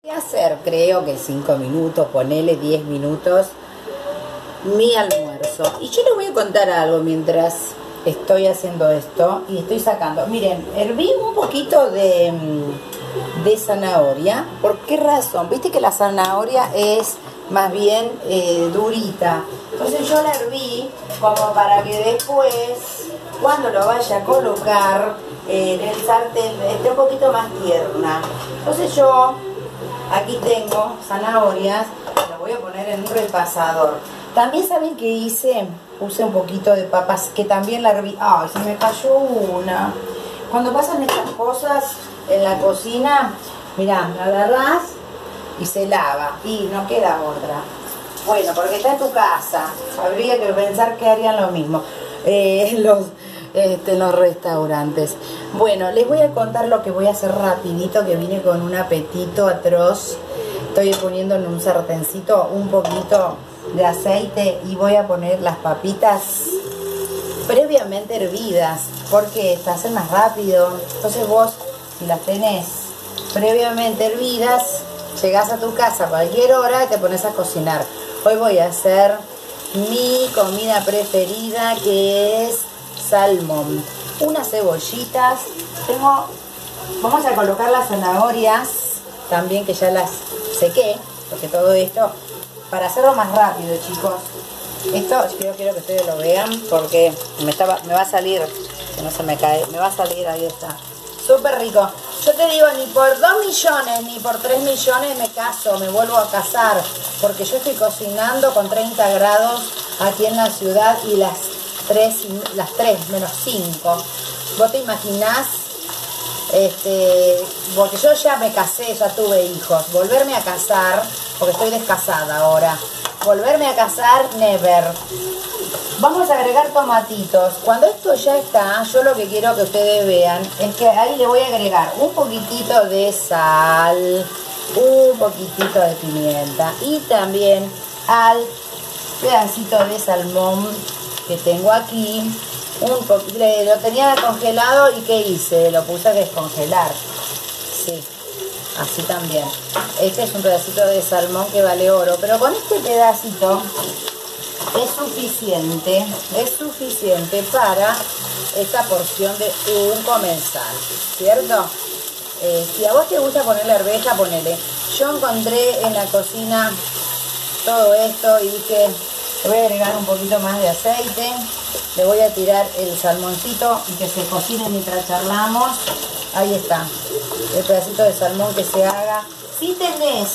Voy a hacer, creo que 5 minutos, ponele 10 minutos, mi almuerzo. Y yo les voy a contar algo mientras estoy haciendo esto y estoy sacando. Miren, herví un poquito de zanahoria. ¿Por qué razón? Viste que la zanahoria es más bien durita. Entonces yo la herví como para que después, cuando lo vaya a colocar en el sartén, esté un poquito más tierna. Entonces yo aquí tengo zanahorias, las voy a poner en un repasador. También saben que hice, puse un poquito de papas que también la herví. Ay, se me cayó una. Cuando pasan estas cosas en la cocina, mirá, la agarrás y se lava y no queda otra. Bueno, porque está en tu casa, habría que pensar que harían lo mismo los restaurantes. Bueno, les voy a contar lo que voy a hacer rapidito, que vine con un apetito atroz. Estoy poniendo en un sartencito un poquito de aceite y voy a poner las papitas previamente hervidas, porque estas hacen más rápido. Entonces vos, si las tenés previamente hervidas, llegás a tu casa a cualquier hora y te pones a cocinar. Hoy voy a hacer mi comida preferida, que es salmón. Unas cebollitas. Vamos a colocar las zanahorias también, que ya las sequé, porque todo esto, para hacerlo más rápido, chicos. Esto yo quiero que ustedes lo vean, porque me va a salir, que no se me cae, me va a salir, ahí está. Súper rico. Yo te digo, ni por 2 millones ni por 3 millones me caso, me vuelvo a casar, porque yo estoy cocinando con 30 grados aquí en la ciudad y las 3 menos 5. ¿Vos te imaginás? Porque yo ya me casé, ya tuve hijos. Volverme a casar, porque estoy descasada ahora. Volverme a casar, never. Vamos a agregar tomatitos. Cuando esto ya está, yo lo que quiero que ustedes vean es que ahí le voy a agregar un poquitito de sal, un poquitito de pimienta y también al pedacito de salmón que tengo aquí. Lo tenía congelado y ¿qué hice? Lo puse a descongelar. Sí, así también. Este es un pedacito de salmón que vale oro, pero con este pedacito es suficiente para esta porción de un comensal, ¿cierto? Si a vos te gusta ponerle arveja, ponele. Yo encontré en la cocina todo esto y dije, le voy a agregar un poquito más de aceite, le voy a tirar el salmoncito y que se cocine mientras charlamos. Ahí está, el pedacito de salmón que se haga. Si tenés,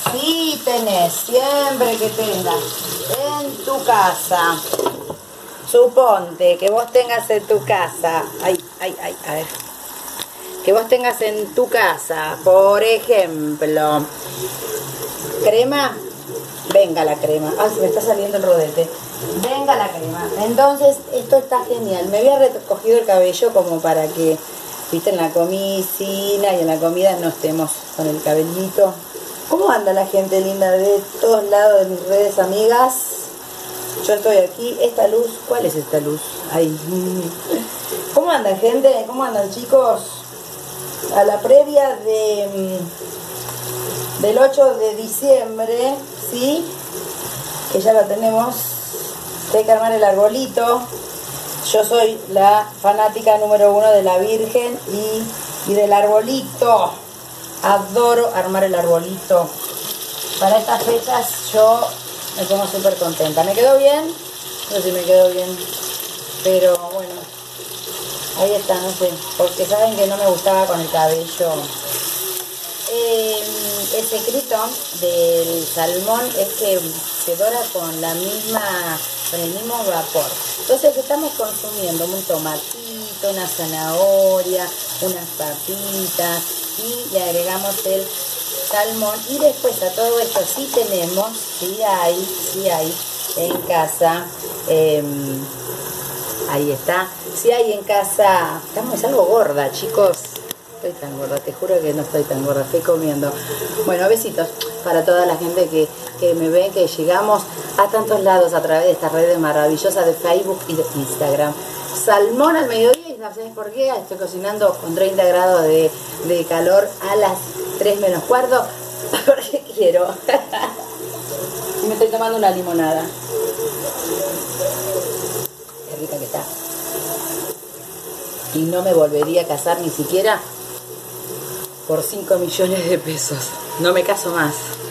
siempre que tengas en tu casa, suponte que vos tengas en tu casa, a ver, que vos tengas en tu casa, por ejemplo, crema, venga la crema, se me está saliendo el rodete, venga la crema. Entonces esto está genial. Me había recogido el cabello como para que, viste, en la comida y en la comida no estemos con el cabellito. ¿Cómo anda la gente linda de todos lados de mis redes, amigas? Yo estoy aquí. Esta luz, ¿cuál es esta luz? Ahí. ¿Cómo anda, gente? ¿Cómo andan, chicos? A la previa del 8 de diciembre, ¿sí? Que ya la tenemos. Hay que armar el arbolito. Yo soy la fanática número 1 de la Virgen y del arbolito. Adoro armar el arbolito. Para estas fechas yo me pongo súper contenta. ¿Me quedó bien? No sé si me quedó bien. Pero bueno, ahí está, no sé. Porque saben que no me gustaba con el cabello. El secreto del salmón es que se dora con el mismo vapor. Entonces estamos consumiendo un tomatito, una zanahoria, unas papitas y le agregamos el salmón. Y después a todo esto sí hay en casa, ahí está, sí hay en casa. Estamos algo gorda, chicos. Estoy tan gorda, te juro que no estoy tan gorda, estoy comiendo. Bueno, besitos para toda la gente que me ven, que llegamos a tantos lados a través de estas redes maravillosas de Facebook y de Instagram. Salmón al mediodía, y ¿sabes por qué? Estoy cocinando con 30 grados de calor a las 3 menos cuarto. porque quiero. Y me estoy tomando una limonada. Qué rica que está. Y no me volvería a casar ni siquiera por 5 millones de pesos. No me caso más.